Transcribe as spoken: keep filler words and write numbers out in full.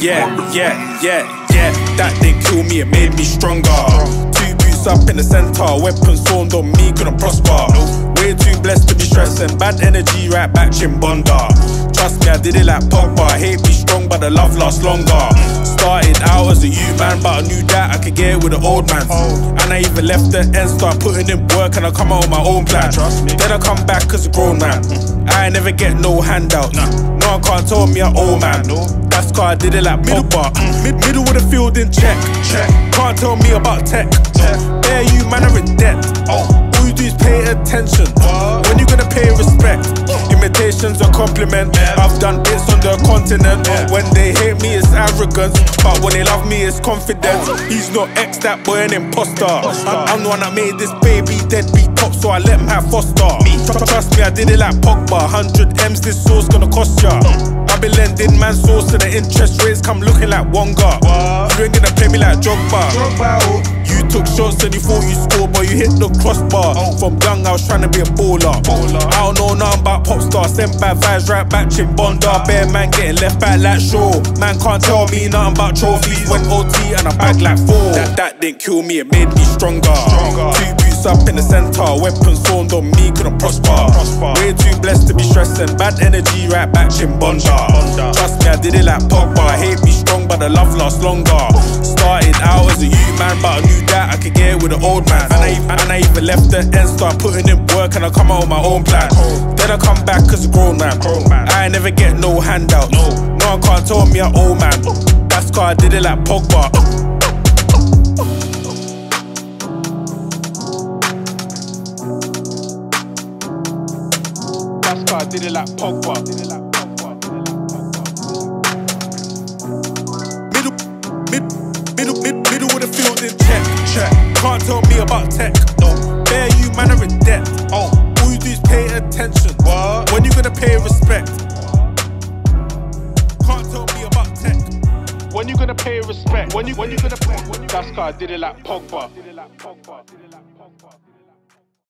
Yeah, yeah, yeah, yeah. That didn't kill me, it made me stronger. Two boots up in the center, weapons formed on me, couldn't prosper. Way too blessed to be stressing, bad energy right back Chimbonda. Trust me, I did it like Pogba. Hate be strong, but the love lasts longer. Started out as a youth man, but I knew that I could get it with the old man. And I even left the end, start putting in work, and I come out with my own plan. Then I come back as a grown man. I never get no handouts. No one can't tell me I'm old man. That's cause I did it like Pogba. Mid middle of the field in check. Can't tell me about tech. There you man are in debt. All you do is pay attention. When you gonna pay respect? Imitation's a compliment. I've done bits on the continent. When they hate me it's arrogance, but when they love me it's confidence. He's not ex, that boy an imposter. I'm the one that made this baby deadbeat top, so I let him have foster. Trust me, I did it like Pogba. Hundred M's this sauce gonna cost ya. I be lending man sauce to the interest rates come looking like Wonga. You ain't gonna play me like Drogba. You took shots and you thought you scored, but you hit the crossbar. From young I was trying to be a baller. I don't know nothing about pop stars. Sent bad vibes right back Chimbonda. Bare man getting left back like Shaw. Man can't tell me nothing about trophies. Went O T and I bagged like four. That, that didn't kill me, it made me stronger. Two boots up in the center, weapons formed on me, couldn't prosper. Way too blessed to be stressing, bad energy right back Chimbonda. Trust me, I did it like Pogba. Hate me strong, but the love lasts longer. Started out as a youth man, but I knew that I could get it with the old man. And I, and I even left the end, start putting in work, and I come out with my own plan. Then I come back as a grown man. I never get no handouts. No one can't tell me I'm old man. That's cause I did it like Pogba. That's cause I did it like Pogba. Middle, mid, middle, mid, middle of the field in check. Check. Can't tell me about tech. No. Bare you man are in debt. Oh. All you do is pay attention. What? When you gonna pay respect? Can't tell me about tech. When you gonna pay respect? When you when you gonna pay? That's cause I did it like Pogba.